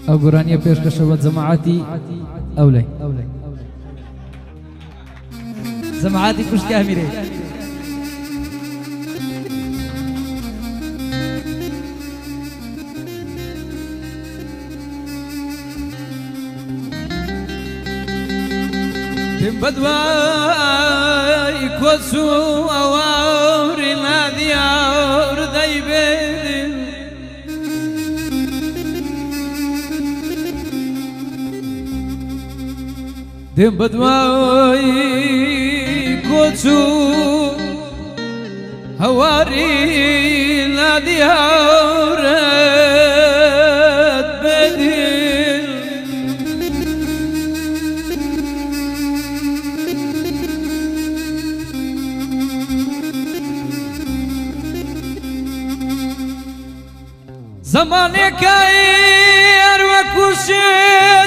ئەو گۆرانیە پێشکەشە بە جەماعەتی ئەولەی جەماعەتی کوشکامیرێ دێم بەدوای کۆچ و ئەواوری نادیار دەیبێن دێم بەدوای کۆچ و هەواری نادیارت بێدین زمانێکە هەروەکوشت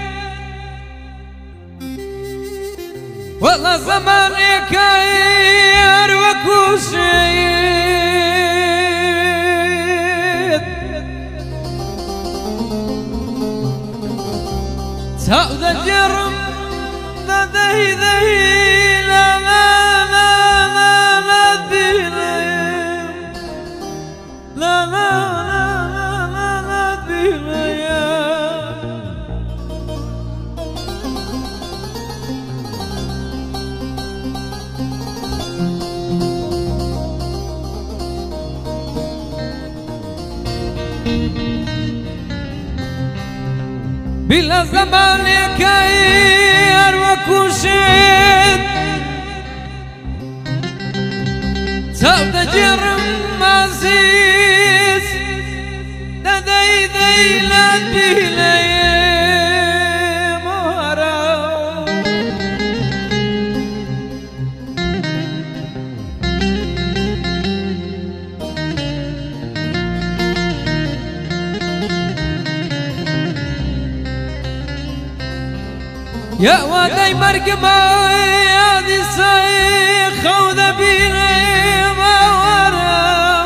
وەڵا زمانێکە هەروەکوشت چاو دەجێڕم دەدەی لا لا لا لا لا بینم لا لا بلا زمانك هەروەکوشت چاو دەجێڕم مازیز دەدەی لات بیلەیێم وەرە يا وادي مرقبة يا ذي السايق خوذ بيني ما وراو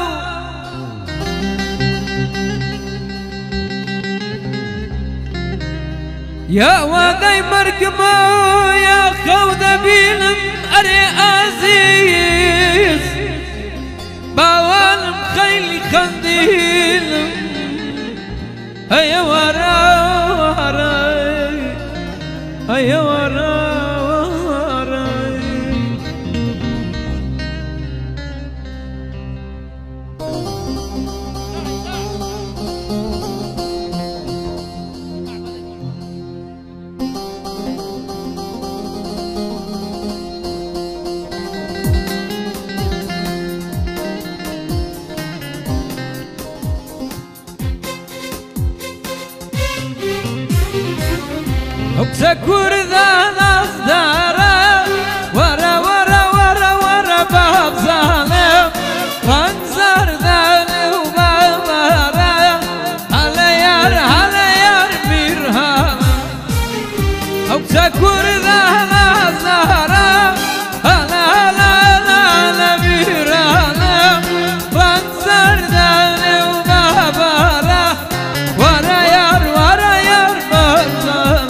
يا وادي مرقبة يا خوذ بيني أري عزيز باوالم خيلي خنديل هيا وراو هيا وراي أكسكور ذا نصدارا ورا ورا ورا ورا باب ظالم خنزر ذاني وبابارا هلا يار بيرهام أكسكور ذا نصدارا هلا هلا هلا بيرهام خنزر ذاني وبابارا ورا يار باب ظالم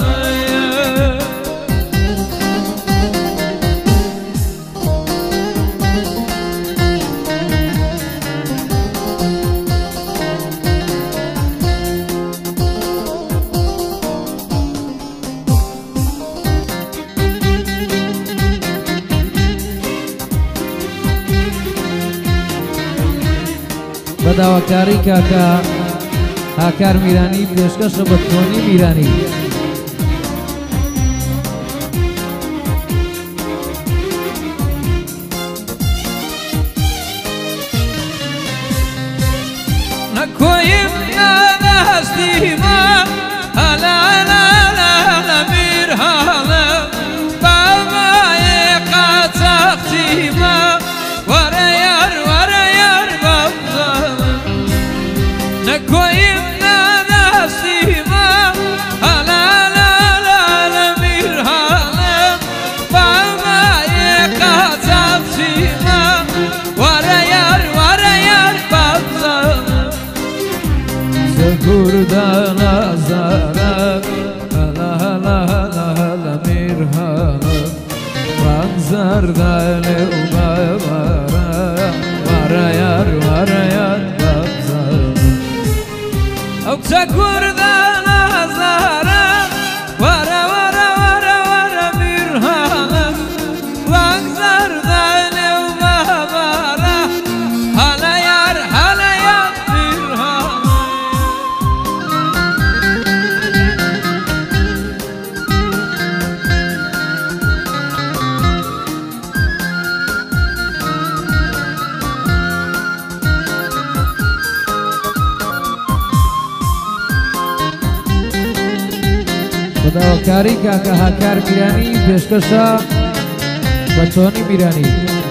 بەداواکاری کاکە هاکار میرانی پێشکەشە بە تۆنی میرانی نکویم نداشتیما هلا هلا هلا میرهاله بابای قاچاقچیما وره یار بابزاله نکویم نداشتیما هلا هلا هلا میرهاله بابای قاچاقچیما وره یار بابزاله زەکوور دانا نظرم هلا هلا هلا هلا میرهانم رنگ زردله و ببرم وره یار ببزم او چکورده نظرم وره وره وره وره میرهانم رنگ زردله و ببرم هلا یار میرهانم خداوکاری کاکا هاکار میرانی پیشکشا بچانی میرانی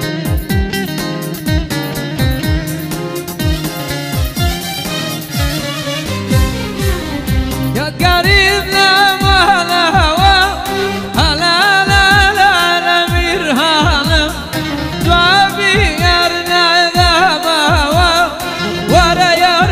یا قریب نمالا هوا هلا لا لا لا میرهانم جوابی یار ندم هوا وره یار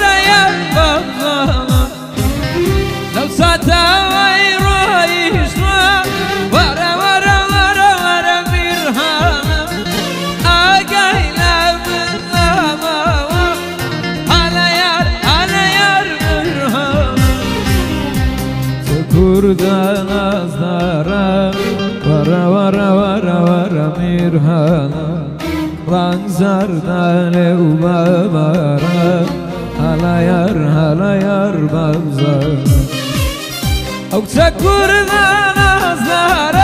ببزم لو ساتوی رویش وره وره وره وره میرهانم آگهی لبزم هوا هلا یار میرهانم سکردن از دارم وره وره وره وره میرهانم رنگ زردله و ببرم هلا یار ببزم او چکردن از دارم